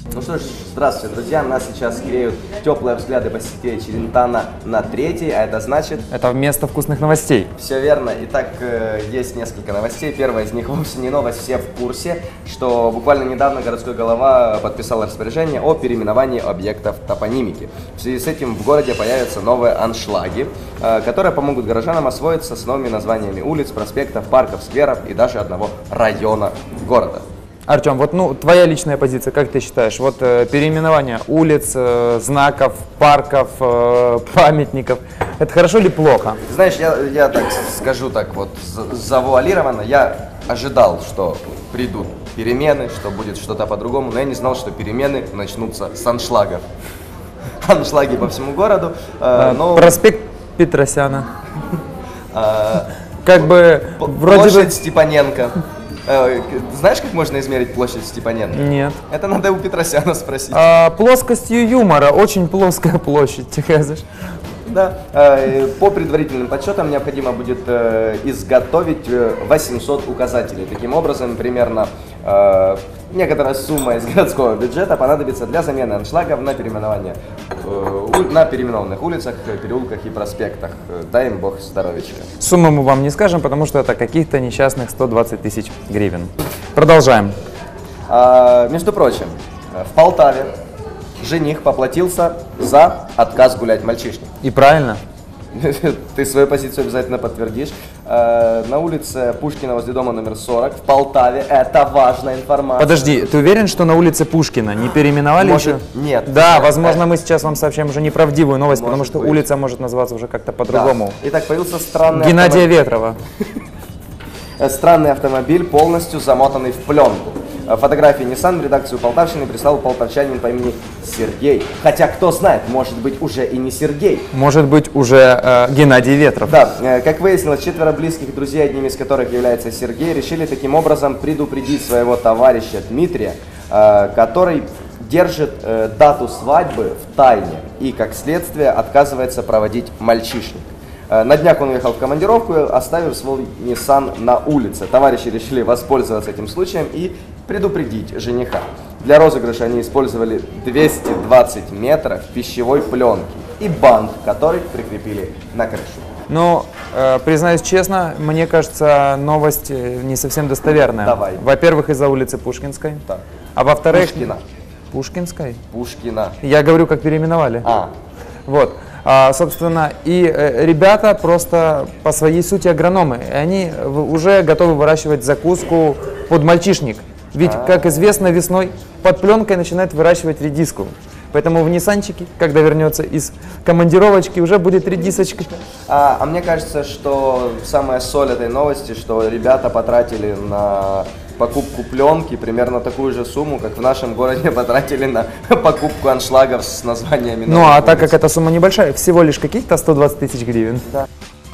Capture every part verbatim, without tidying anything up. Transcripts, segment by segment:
Ну что ж, здравствуйте, друзья. Нас сейчас греют теплые взгляды посетителей Челентано на третий, а это значит... Это место вкусных новостей. Все верно. Итак, есть несколько новостей. Первая из них вовсе не новость, все в курсе, что буквально недавно городской голова подписал распоряжение о переименовании объектов топонимики. В связи с этим в городе появятся новые аншлаги, которые помогут горожанам освоиться с новыми названиями улиц, проспектов, парков, скверов и даже одного района города. Артем, вот ну твоя личная позиция, как ты считаешь? Вот э, переименование улиц, э, знаков, парков, э, памятников, это хорошо или плохо? Знаешь, я, я так скажу так вот завуалированно, я ожидал, что придут перемены, что будет что-то по-другому, но я не знал, что перемены начнутся с аншлагов. Аншлаги по всему городу. Э, но... Проспект Петросяна. Как бы вроде бы... Площадь Степаненко. Знаешь, как можно измерить площадь Степаненко? Нет. Это надо у Петросяна спросить. А, плоскостью юмора, очень плоская площадь, ты говоришь. Да. По предварительным подсчетам необходимо будет изготовить восемьсот указателей. Таким образом, примерно некоторая сумма из городского бюджета понадобится для замены аншлагов на переименование на переименованных улицах, переулках и проспектах. Дай им бог здоровечка. Сумму мы вам не скажем, потому что это каких-то несчастных сто двадцать тысяч гривен. Продолжаем. А, между прочим, в Полтаве жених поплатился за отказ гулять мальчишник. И правильно. Ты свою позицию обязательно подтвердишь. На улице Пушкина возле дома номер сорок в Полтаве. Это важная информация. Подожди, ты уверен, что на улице Пушкина не переименовали может, еще? Нет. Да, возможно, мы сейчас вам сообщаем уже неправдивую новость, может потому что быть. улица может называться уже как-то по-другому. Да. Итак, появился странный Геннадия автомобиль. Ветрова. Странный автомобиль, полностью замотанный в пленку. Фотографии Nissan в редакцию Полтавщины прислал полтавчанин по имени Сергей. Хотя, кто знает, может быть, уже и не Сергей. Может быть, уже э, Геннадий Ветров. Да, э, как выяснилось, четверо близких друзей, одним из которых является Сергей, решили таким образом предупредить своего товарища Дмитрия, э, который держит э, дату свадьбы в тайне и, как следствие, отказывается проводить мальчишник. На днях он уехал в командировку, оставив свой Nissan на улице. Товарищи решили воспользоваться этим случаем и предупредить жениха. Для розыгрыша они использовали двести двадцать метров пищевой пленки и бант, который прикрепили на крышу. Ну, э, признаюсь честно, мне кажется, новость не совсем достоверная. Давай. Во-первых, из-за улицы Пушкинской. Так. А во-вторых... Пушкина. Пушкинской? Пушкина. Я говорю, как переименовали. А. Вот. А, собственно, и э, ребята просто по своей сути агрономы. И они в, уже готовы выращивать закуску под мальчишник. Ведь, а -а -а. как известно, весной под пленкой начинают выращивать редиску. Поэтому в Ниссанчике, когда вернется из командировочки, уже будет редисочка. А, а мне кажется, что самая соль этой новости, что ребята потратили на покупку пленки примерно такую же сумму, как в нашем городе потратили на покупку аншлагов с названиями. Ну, а так как эта сумма небольшая, всего лишь каких-то сто двадцать тысяч гривен. Да.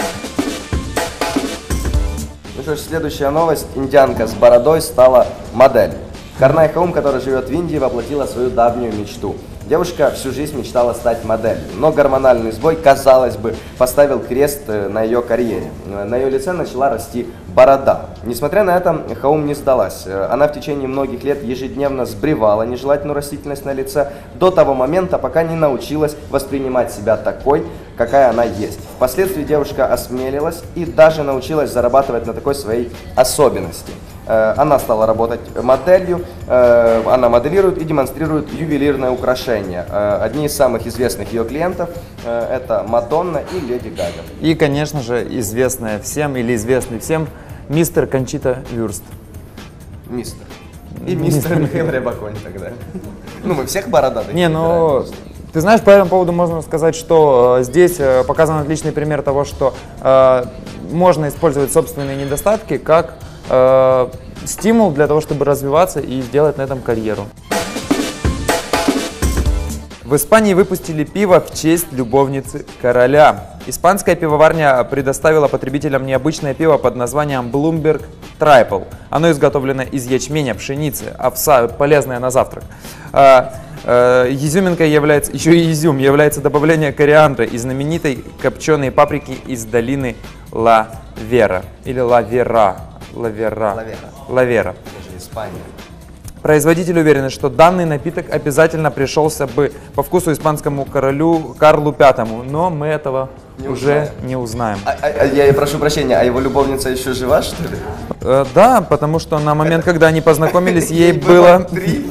Ну что ж, следующая новость. Индианка с бородой стала моделью. Карнай Хаум, которая живет в Индии, воплотила свою давнюю мечту. Девушка всю жизнь мечтала стать моделью, но гормональный сбой, казалось бы, поставил крест на ее карьере. На ее лице начала расти борода. Несмотря на это, Хаум не сдалась. Она в течение многих лет ежедневно сбривала нежелательную растительность на лице до того момента, пока не научилась воспринимать себя такой, какая она есть. Впоследствии девушка осмелилась и даже научилась зарабатывать на такой своей особенности. Она стала работать моделью, она моделирует и демонстрирует ювелирное украшение. Одни из самых известных ее клиентов – это Мадонна и Леди Гага. И, конечно же, известная всем или известный всем мистер Кончита Вюрст. Мистер. И мистер Михаил Рябоконь тогда. Ну, мы всех бородатых. Не, ну, ты знаешь, по этому поводу можно сказать, что э, здесь э, показан отличный пример того, что э, можно использовать собственные недостатки как э, стимул для того, чтобы развиваться и сделать на этом карьеру. В Испании выпустили пиво в честь любовницы короля. Испанская пивоварня предоставила потребителям необычное пиво под названием Bloomberg Triple. Оно изготовлено из ячменя, пшеницы, овса, полезное на завтрак. Изюминкой является, еще и изюм, является добавление кориандра и знаменитой копченой паприки из долины Ла Вера. Или Ла Вера. Ла Вера. Ла Вера. Ла Вера. Это же Испания. Производители уверены, что данный напиток обязательно пришелся бы по вкусу испанскому королю Карлу Пятому, но мы этого Не уже узнаем. не узнаем. А- а- а я прошу прощения, а его любовница еще жива, что ли? Э, да, потому что на момент, когда они познакомились, ей Ей было было... три.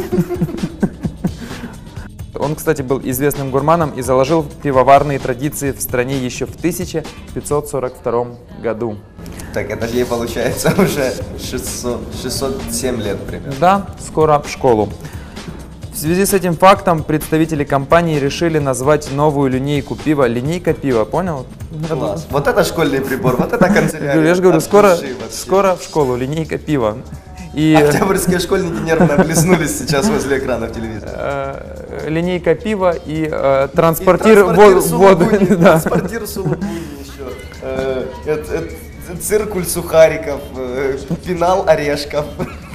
Он, кстати, был известным гурманом и заложил пивоварные традиции в стране еще в тысяча пятьсот сорок втором году. Так, это же ей получается уже шестьсот, шестьсот семь лет примерно. Да, скоро в школу. В связи с этим фактом представители компании решили назвать новую линейку пива «Линейка пива», понял? Класс. Вот это школьный прибор, вот это канцелярия. Я же говорю, От скоро, души вообще. скоро в школу «Линейка пива». И Октябрьские школьники нервно облизнулись сейчас возле экранов телевизора. э, линейка пива и э, И транспортир, транспортир во- Сулугуни, воды. Да. транспортир Сулугуни еще, э, эт- эт- циркуль сухариков, э, пенал орешков.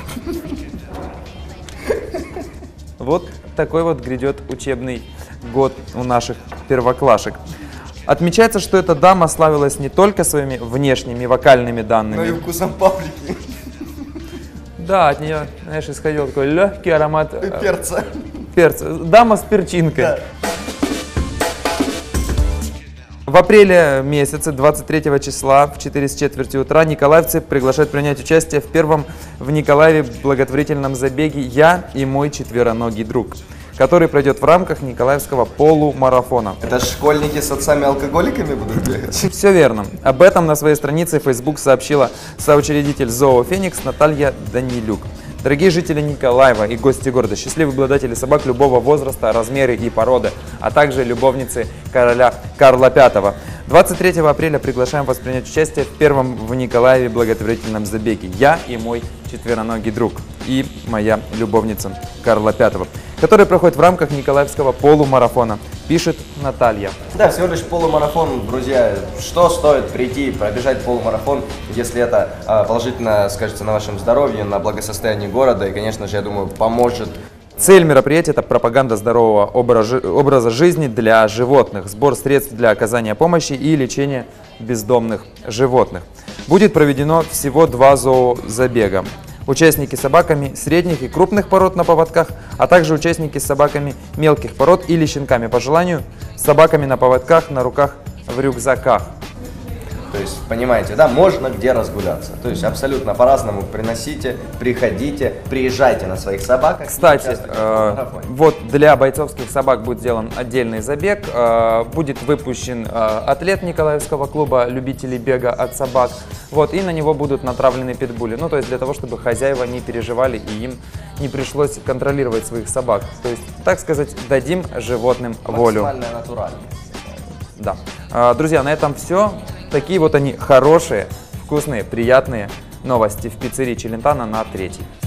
Вот такой вот грядет учебный год у наших первоклашек. Отмечается, что эта дама славилась не только своими внешними вокальными Ну и данными. вкусом паприки Да, от нее, знаешь, исходил такой легкий аромат и э, перца. перца. Дама с перчинкой. Да. В апреле месяце, двадцать третьего числа, в четыре с четвертью утра, николаевцы приглашают принять участие в первом в Николаеве благотворительном забеге «Я и мой четвероногий друг», который пройдет в рамках Николаевского полумарафона. Это ж школьники с отцами-алкоголиками будут бегать? Все верно. Об этом на своей странице в Facebook сообщила соучредитель ЗОО «Феникс» Наталья Данилюк. Дорогие жители Николаева и гости города, счастливые обладатели собак любого возраста, размера и породы, а также любовницы короля Карла Пятого. двадцать третьего апреля приглашаем вас принять участие в первом в Николаеве благотворительном забеге «Я и мой четвероногий друг» и моя любовница Карла Пятого, который проходит в рамках Николаевского полумарафона, пишет Наталья. Да, всего лишь полумарафон, друзья. Что стоит прийти, пробежать полумарафон, если это а, положительно скажется на вашем здоровье, на благосостоянии города и, конечно же, я думаю, поможет. Цель мероприятия – это пропаганда здорового образа, образа жизни для животных, сбор средств для оказания помощи и лечения бездомных животных. Будет проведено всего два зоозабега. Участники с собаками средних и крупных пород на поводках, а также участники с собаками мелких пород или щенками по желанию, с собаками на поводках, на руках, в рюкзаках. То есть, понимаете, да, можно где разгуляться. То есть, абсолютно по-разному приносите, приходите, приезжайте на своих собаках. и Кстати, участвуйте в э, марафоне. вот для бойцовских собак будет сделан отдельный забег. Э, будет выпущен э, атлет Николаевского клуба любителей бега от собак. Вот, и на него будут натравлены питбули. Ну, то есть для того, чтобы хозяева не переживали и им не пришлось контролировать своих собак. То есть, так сказать, дадим животным волю. Максимальная натуральность. Да. А, Друзья, на этом все. Такие вот они хорошие, вкусные, приятные новости в пиццерии Челентано на третьей.